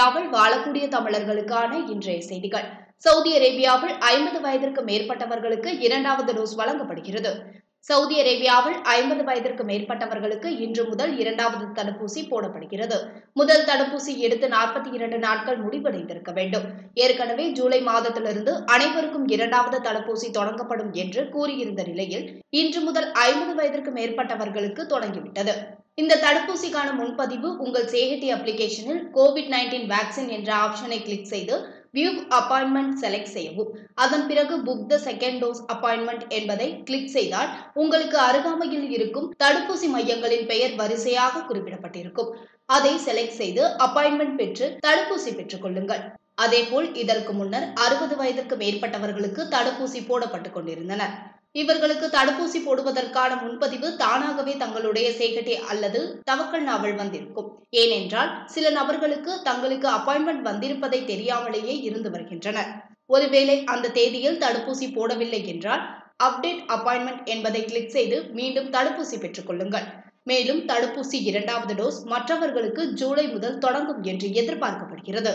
அரேபியாவில் வாழக்கூடிய தமிழர்களுக்கான இன்றைய செய்திகள். சவுதி அரேபியாவில் 50 வயதிற்கு மேற்பட்டவர்களுக்கு இரண்டாவது டோஸ் வழங்கப்படுகிறது. சவுதி அரேபியாவில் 50 வயதிற்கு மேற்பட்டவர்களுக்கு இன்று முதல் இரண்டாவது தடுப்பூசி போடப்படுகிறது. முதல் தடுப்பூசி எடுத்து 42 நாட்கள் முடிவடைந்திருக்க வேண்டும். ஏற்கனவே ஜூலை மாதத்திலிருந்து அனைவருக்கும் இரண்டாவது தடுப்பூசி தொடங்கப்படும் என்று கூறியிருந்த நிலையில் இன்று முதல் 50 வயதிற்கு மேற்பட்டவர்களுக்கு தொடங்கிவிட்டது. இந்த தடுப்பூசிக்கான முன்பதிவு உங்கள் சேஹதி அப்ளிகேஷனில் COVID-19 வேக்சின் என்ற ஆப்ஷனை கிளிக் செய்து வியூ அப்பாயின்மெண்ட் செலக்ட் செய்யவும். அதன் பிறகு book the second dose appointment என்பதை கிளிக் செய்தால் உங்களுக்கு அருகாமையில் இருக்கும் தடுப்பூசி மையங்களின் பெயர் வரிசையாக குறிப்பிடப்பட்டிருக்கும். அதை செலக்ட் செய்து அப்பாயின்மெண்ட் பெற்று தடுப்பூசி பெற்றுக் கொள்ளுங்கள். அதேபோல் இதற்கு முன்னர் 60 வயதிற்கு மேற்பட்டவர்களுக்கு தடுப்பூசி போடப்பட்டுக் கொண்டிருந்தனர். இவர்களுக்கு தடுப்பூசி போடுவதற்கான முன்பதிவு தானாகவே தங்களுடைய சேகட்டி அல்லது தவக்கல் நாவல் வந்திருக்கும். ஏனென்றால் சில நபர்களுக்கு தங்களுக்கு அப்பாயின்மெண்ட் வந்திருப்பதை தெரியாமலேயே இருந்து வருகின்றனர். ஒருவேளை அந்த தேதியில் தடுப்பூசி போடவில்லை என்றால் அப்டேட் அப்பாயின்மெண்ட் என்பதை கிளிக் செய்து மீண்டும் தடுப்பூசி பெற்றுக் கொள்ளுங்கள். மேலும் தடுப்பூசி இரண்டாவது டோஸ் மற்றவர்களுக்கு ஜூலை முதல் தொடங்கும் என்று எதிர்பார்க்கப்படுகிறது.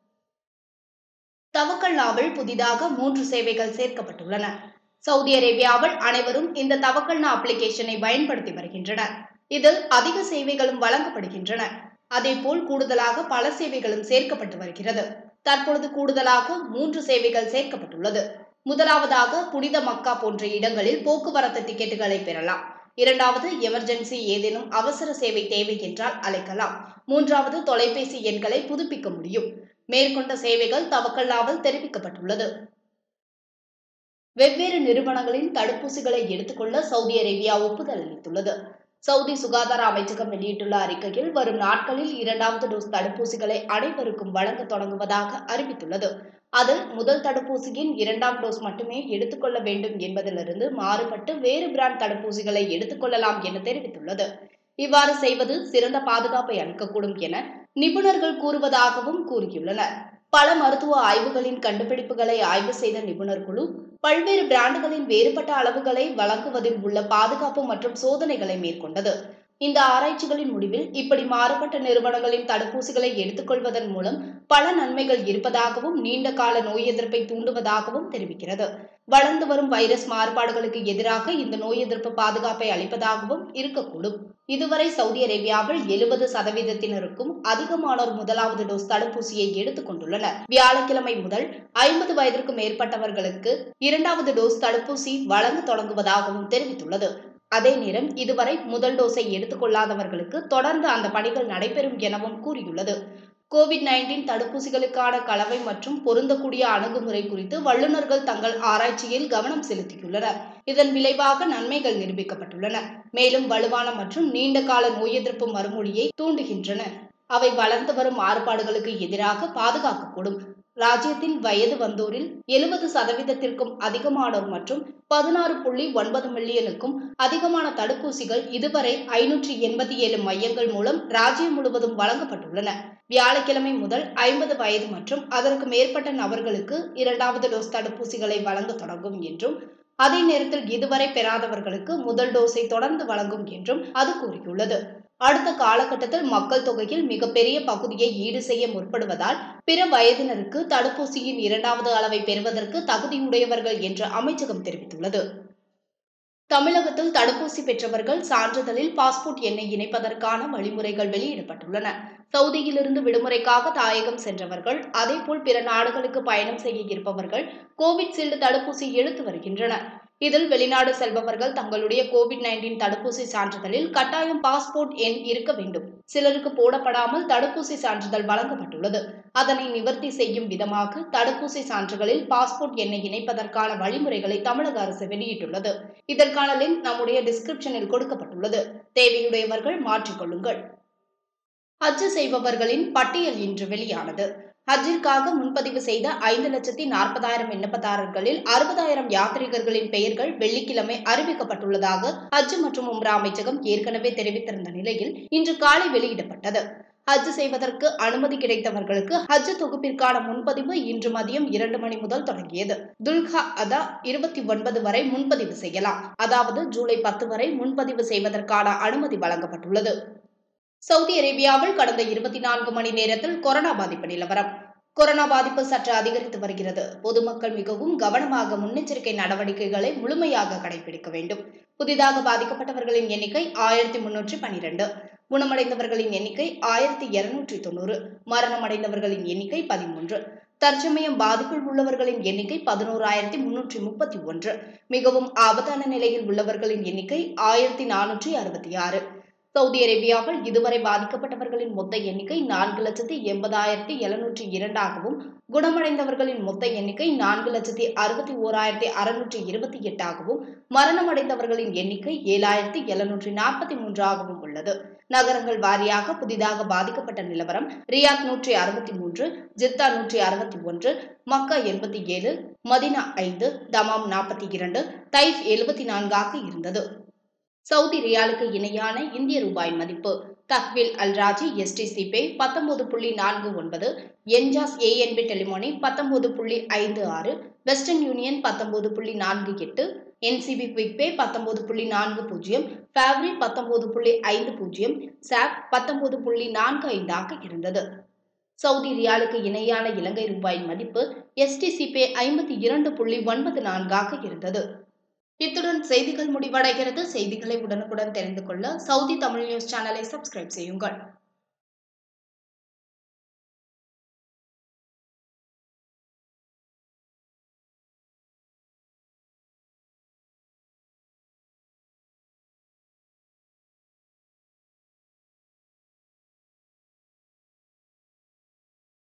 தவக்கல் நாவல் புதிதாக 3 சேவைகள் சேர்க்கப்பட்டுள்ளன. சவுதி அரேபியாவில் அனைவரும் இந்த தவக்கல்னா அப்ளிகேஷனை பயன்படுத்தி வருகின்றனர். இதில் அதிக சேவைகளும் வழங்கப்படுகின்றன. அதேபோல் கூடுதலாக பல சேவைகளும் சேர்க்கப்பட்டு வருகிறது. தற்பொழுது கூடுதலாக 3 சேவைகள் சேர்க்கப்பட்டுள்ளது. முதலாவதாக புனித மக்கா போன்ற இடங்களில் போக்குவரத்து டிக்கெட்டுகளை பெறலாம். இரண்டாவது, எமர்ஜென்சி ஏதேனும் அவசர சேவை தேவை என்றால் அழைக்கலாம். மூன்றாவது, தொலைபேசி எண்களை புதுப்பிக்க முடியும். மேற்கொண்ட சேவைகள் தவக்கல்லாவில் தெரிவிக்கப்பட்டுள்ளது. வெவ்வேறு நிறுவனங்களின் தடுப்பூசிகளை எடுத்துக்கொள்ள சவுதி அரேபியா ஒப்புதல் அளித்துள்ளது. சவுதி சுகாதார அமைச்சகம் வெளியிட்டுள்ள அறிக்கையில் வரும் நாட்களில் இரண்டாவது டோஸ் தடுப்பூசிகளை அனைவருக்கும் வழங்க தொடங்குவதாக அறிவித்துள்ளது. அதில் முதல் தடுப்பூசியின் 2ஆம் டோஸ் மட்டுமே எடுத்துக்கொள்ள வேண்டும் என்பதிலிருந்து மாறுபட்டு வேறு பிராண்ட் தடுப்பூசிகளை எடுத்துக்கொள்ளலாம் என தெரிவித்துள்ளது. இவ்வாறு செய்வது சிறந்த பாதுகாப்பை அளிக்கக்கூடும் என நிபுணர்கள் கூறுவதாகவும் கூறியுள்ளனர். பல மருத்துவ ஆய்வுகளின் கண்டுபிடிப்புகளை ஆய்வு செய்த நிபுணர் குழு பல்வேறு பிராண்டுகளின் வேறுபட்ட அளவுகளை வழங்குவதில் உள்ள பாதுகாப்பு மற்றும் சோதனைகளை மேற்கொண்டது. இந்த ஆராய்ச்சிகளின் முடிவில் இப்படி மாறுபட்ட நிறுவனங்களின் தடுப்பூசிகளை எடுத்துக்கொள்வதன் மூலம் பல நன்மைகள் இருப்பதாகவும் நீண்ட கால நோய் எதிர்ப்பை தூண்டுவதாகவும் தெரிவிக்கிறது. வளர்ந்து வரும் வைரஸ் மாறுபாடுகளுக்கு எதிராக இந்த நோய் எதிர்ப்பு பாதுகாப்பை அளிப்பதாகவும் இருக்கக்கூடும். இதுவரை சவுதி அரேபியாவில் 70% அதிகமானோர் முதலாவது டோஸ் தடுப்பூசியை எடுத்துக் கொண்டுள்ளனர். வியாழக்கிழமை முதல் 50 வயதிற்கு மேற்பட்டவர்களுக்கு இரண்டாவது டோஸ் தடுப்பூசி வழங்க தொடங்குவதாகவும் தெரிவித்துள்ளது. அதே நேரம் இதுவரை முதல் டோஸை எடுத்துக் கொள்ளாதவர்களுக்கு தொடர்ந்து அந்த பணிகள் நடைபெறும் எனவும் கூறியுள்ளது. COVID-19 தடுப்பூசிகளுக்கான கலவை மற்றும் பொருந்தக்கூடிய அணுகுமுறை குறித்து வல்லுநர்கள் தங்கள் ஆராய்ச்சியில் கவனம் செலுத்தியுள்ளனர். இதன் விளைவாக நன்மைகள் நிரூபிக்கப்பட்டுள்ளன. மேலும் வலுவான மற்றும் நீண்ட கால நோய் எதிர்ப்பு மறுமொழியை தூண்டுகின்றன. அவை வளர்ந்து வரும் மாறுபாடுகளுக்கு எதிராக பாதுகாக்கக்கூடும். ராஜ்யத்தில் வயது வந்தோரில் 70% அதிகமானோர் மற்றும் 16.9 மில்லியனுக்கும் அதிகமான தடுப்பூசிகள் இதுவரை 587 மையங்கள் மூலம் ராஜ்யம் முழுவதும் வழங்கப்பட்டுள்ளன. வியாழக்கிழமை முதல் 50 வயது மற்றும் அதற்கு மேற்பட்ட நபர்களுக்கு இரண்டாவது டோஸ் தடுப்பூசிகளை வழங்க தொடங்கும் என்றும் அதே நேரத்தில் இதுவரை பெறாதவர்களுக்கு முதல் டோஸை தொடர்ந்து வழங்கும் என்றும் அது கூறியுள்ளது. அடுத்த காலகட்டத்தில் மக்கள் தொகையில் மிகப்பெரிய பகுதியை ஈடு செய்ய முற்படுவதால் பிற வயதினருக்கு தடுப்பூசியின் இரண்டாவது அளவை பெறுவதற்கு தகுதியுடையவர்கள் என்று அமைச்சகம் தெரிவித்துள்ளது. தமிழகத்தில் தடுப்பூசி பெற்றவர்கள் சான்றிதழில் பாஸ்போர்ட் எண்ணை இணைப்பதற்கான வழிமுறைகள் வெளியிடப்பட்டுள்ளன. சவுதியிலிருந்து விடுமுறைக்காக தாயகம் சென்றவர்கள், அதேபோல் பிற நாடுகளுக்கு பயணம் செய்ய இருப்பவர்கள் கோவிட்ஷீல்டு தடுப்பூசி எடுத்து வருகின்றனர். இதில் வெளிநாடு செல்பவர்கள் தங்களுடைய COVID-19 தடுப்பூசி சான்றிதழில் கட்டாயம் பாஸ்போர்ட் எண் இருக்க வேண்டும். சிலருக்கு போடப்படாமல் தடுப்பூசி சான்றிதழ் வழங்கப்பட்டுள்ளது. அதனை நிவர்த்தி செய்யும் விதமாக தடுப்பூசி சான்றுகளில் பாஸ்போர்ட் எண்ணை இணைப்பதற்கான வழிமுறைகளை தமிழக அரசு வெளியிட்டுள்ளது. இதற்கான லிங்க் நம்முடைய டிஸ்கிரிப்ஷனில் கொடுக்கப்பட்டுள்ளது. தேவையுடையவர்கள் மாற்றிக்கொள்ளுங்கள். ஹஜ் செய்பவர்களின் பட்டியல் இன்று வெளியானது. ஹஜ்ஜிற்காக முன்பதிவு செய்த 5,40,000 விண்ணப்பதாரர்களில் 60,000 யாத்ரீகர்களின் பெயர்கள் வெள்ளிக்கிழமை அறிவிக்கப்பட்டுள்ளதாக ஹஜ் மற்றும் உம்ரா அமைச்சகம் ஏற்கனவே தெரிவித்திருந்த நிலையில் இன்று காலை வெளியிடப்பட்டது. ஹஜ் செய்வதற்கு அனுமதி கிடைத்தவர்களுக்கு ஹஜ் தொகுப்பிற்கான முன்பதிவு இன்று மதியம் 2 மணி முதல் தொடங்கியது. துல்கஅதா 29 வரை முன்பதிவு செய்யலாம். அதாவது ஜூலை 10 வரை முன்பதிவு செய்வதற்கான அனுமதி வழங்கப்பட்டுள்ளது. சவுதி அரேபியாவில் கடந்த 24 மணி நேரத்தில் கொரோனா பாதிப்பு நிலவரம். கொரோனா பாதிப்பு சற்று அதிகரித்து வருகிறது. பொதுமக்கள் மிகவும் கவனமாக முன்னெச்சரிக்கை நடவடிக்கைகளை முழுமையாக கடைபிடிக்க வேண்டும். புதிதாக பாதிக்கப்பட்டவர்களின் எண்ணிக்கை 1312, குணமடைந்தவர்களின் எண்ணிக்கை 1290, மரணமடைந்தவர்களின் எண்ணிக்கை 13. தற்சமயம் பாதிப்பில் உள்ளவர்களின் எண்ணிக்கை 11,331. மிகவும் ஆபத்தான நிலையில் உள்ளவர்களின் எண்ணிக்கை 1466. சவுதி அரேபியாவில் இதுவரை பாதிக்கப்பட்டவர்களின் மொத்த எண்ணிக்கை 4,80,702ஆகவும், குணமடைந்தவர்களின் மொத்த எண்ணிக்கை 4,61,628ஆகவும், மரணமடைந்தவர்களின் எண்ணிக்கை 7,743ஆகவும் உள்ளது. நகரங்கள் வாரியாக புதிதாக பாதிக்கப்பட்ட நிலவரம்: Riyadh 163, Jeddah 161, Makkah 87, Madinah 5, Dammam 42, Taif 74ஆக இருந்தது. சவுதி ரியாலுக்கு இணையான இந்திய ரூபாய் மதிப்பு: Tahweel al Rajhi STC pay 19.49, Enjaz ANB Telemoney 19.56, Western Union 19.48, NCB quick pay 19.40, Fawri 19.50, SABB 19.45ஆக இருந்தது. சவுதி ரியாலுக்கு இணையான இலங்கை ரூபாய் மதிப்பு STC பே 52.94ஆக இருந்தது. இத்துடன் செய்திகள் முடிவடைகிறது. செய்திகளை உடனுக்குடன் தெரிந்து கொள்ள சவுதி தமிழ் நியூஸ் சேனலை சப்ஸ்கிரைப் செய்யுங்கள்.